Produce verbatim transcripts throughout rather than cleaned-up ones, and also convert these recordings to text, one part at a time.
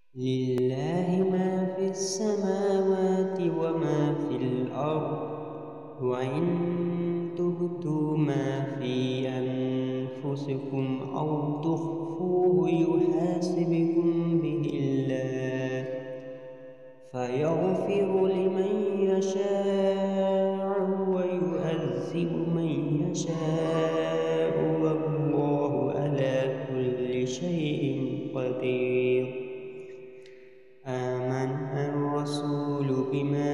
لله ما في السماوات وما في الأرض وإن تبدوا ما في أنفسكم أو تخفوه يحاسبكم به الله فيغفر لمن يشاء ويعذب من يشاء والله على كل شيء قدير. آمن الرسول بما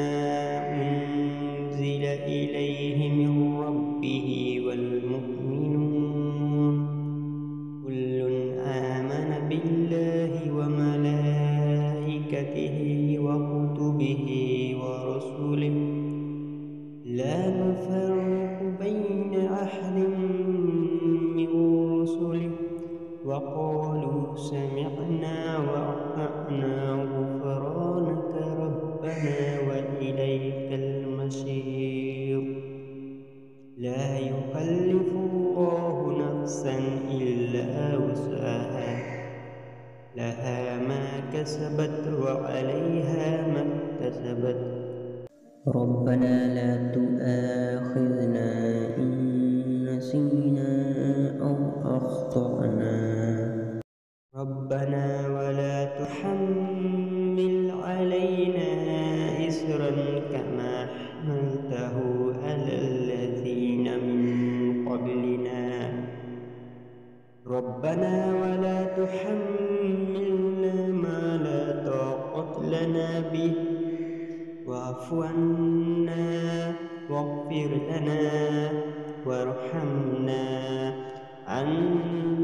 أنزل إليه من ربه والمؤمنون كل آمن بالله وملائكته وكتبه ورسله لا نفرق بين أحد من رسله وقالوا سمعنا وأطعنا غفرانك ربنا وإليك المصير. لا يكلف الله نفسا إلا وسعها لها ما كسبت وعليها ما اكتسبت ربنا لا تؤاخذنا إن نسينا أو أخطأنا ربنا ولا تحمل علينا إسرا كما حملته على الذين من قبلنا ربنا ولا تحملنا ما لا طاقة لنا به واعف عنا واغفر لنا وارحمنا أنت